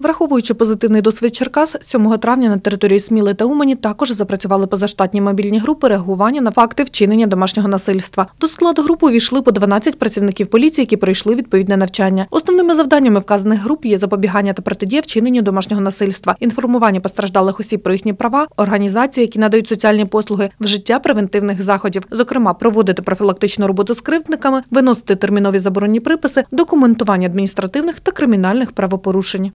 Враховуючи позитивний досвід Черкас, 7 травня на території Сміли та Умані також запрацювали позаштатні мобільні групи реагування на факти вчинення домашнього насильства. До складу групи увійшли по 12 працівників поліції, які пройшли відповідне навчання. Основними завданнями вказаних груп є запобігання та протидія вчиненню домашнього насильства, інформування постраждалих осіб про їхні права, організації, які надають соціальні послуги, вжиття превентивних заходів, зокрема проводити профілактичну роботу з кривдниками, виносити термінові заборонні приписи, документування адміністративних та кримінальних правопорушень.